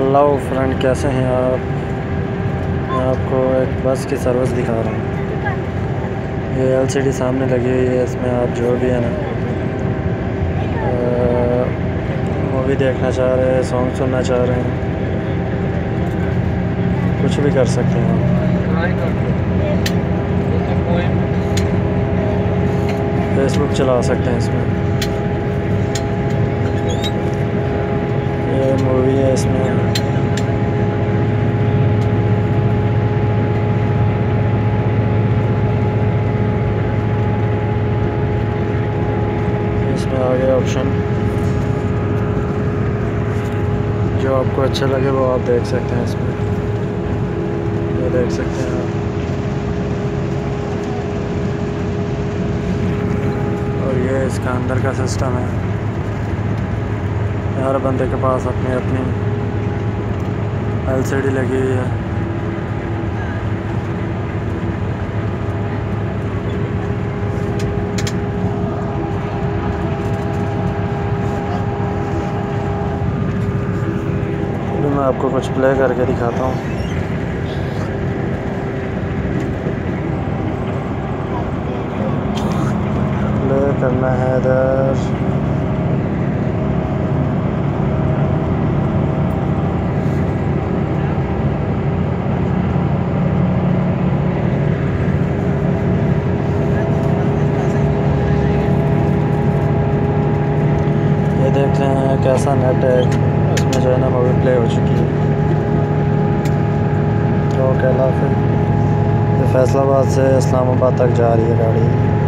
Hello friend, कैसे हैं आप। मैं आपको एक बस की सर्विस दिखा रहा हूँ। ये एलसीडी सामने लगी हुई है। इसमें आप जो भी है ना मूवी देखना चाह रहे हैं, सॉन्ग सुनना चाह रहे हैं, कुछ भी कर सकते हैं आप। फेसबुक चला सकते हैं इसमें। ये मूवी है इसमें। इसमें आ गया ऑप्शन, जो आपको अच्छा लगे वो आप देख सकते हैं इसमें। ये देख सकते हैं आप। और ये इसका अंदर का सिस्टम है। हर बंदे के पास अपनी अपनी एलसीडी लगी हुई है। अभी मैं आपको कुछ प्ले करके दिखाता हूँ। प्ले करना है इधर। ये देख रहे हैं कैसा नेट है। उसमें जो है ना मूवी प्ले हो चुकी है। तो कैला फिर ये फैसलाबाद से इस्लामाबाद तक जा रही है गाड़ी।